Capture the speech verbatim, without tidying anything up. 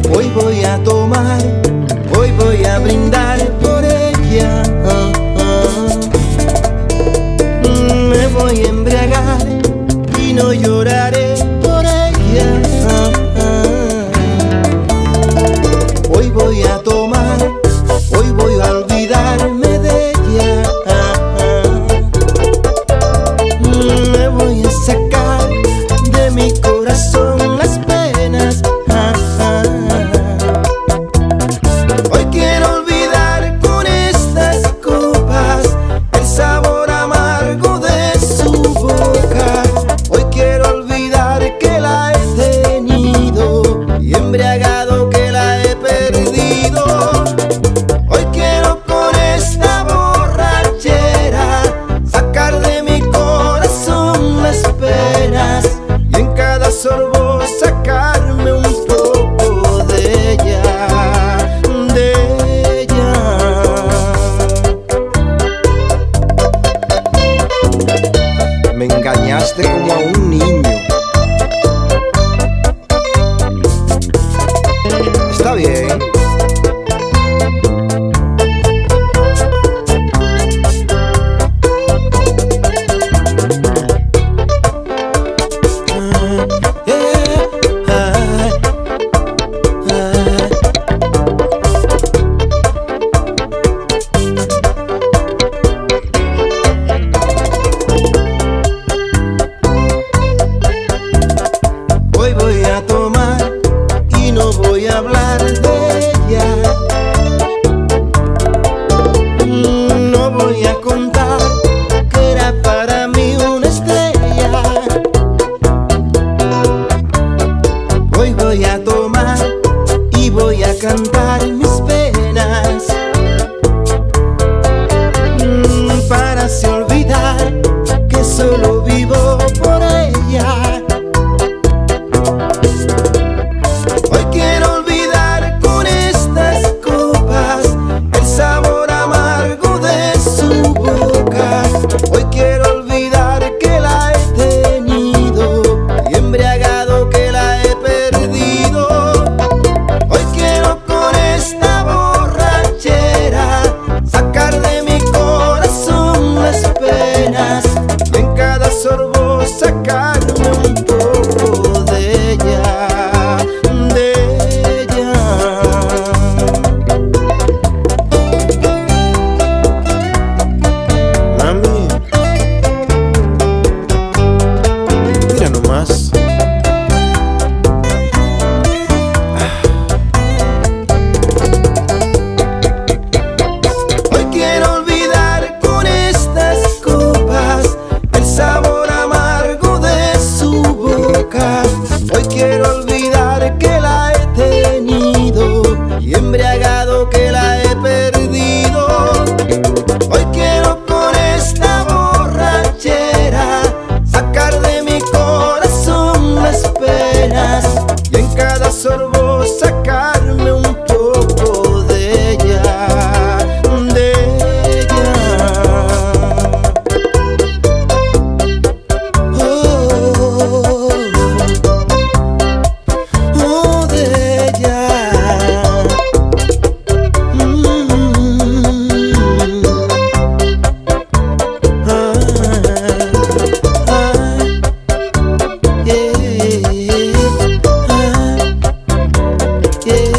Hoy voy a tomar, hoy voy a brindar por ella. Oh, oh. Me voy a embriagar y no lloraré por ella. Oh, oh. Hoy voy a tomar, hoy voy a olvidarme de ella. Me voy a sacar de mi corazón las penas. Hoy quiero olvidar con estas copas el sabor amargo de su boca. Hoy quiero olvidar que la he tenido y embriagado que la he perdido. Hoy quiero con esta borrachera sacar de mi corazón las penas y en cada sorbo sacarme un poco de ella, de ella. Me engañaste como a un niño. Está bien. Hoy voy a tomar y no voy a hablar de ella. No voy a contar que era para mí una estrella. Hoy voy a tomar y voy a cantar mis penas para así olvidar que solo vivo por ella. Hoy quiero olvidar con estas copas el sabor amargo de su boca. Hoy quiero olvidar que la he tenido y embriagado que la he perdido. Hoy quiero con esta borrachera sacar de mi corazón las penas y en cada sorbo sacarme un poco de ella, de ella. Mami, mira nomás. Hoy quiero olvidar con estas copas el sabor amargo de su boca. Hoy quiero olvidar que la he tenido y embriagado que la he perdido. Hoy quiero con esta borrachera sacar de mi corazón las penas y en cada sorbo sacarme un poco de ella, de ella. Oh, oh, de ella. Mm. Ah, ah, yeah, ah, yeah.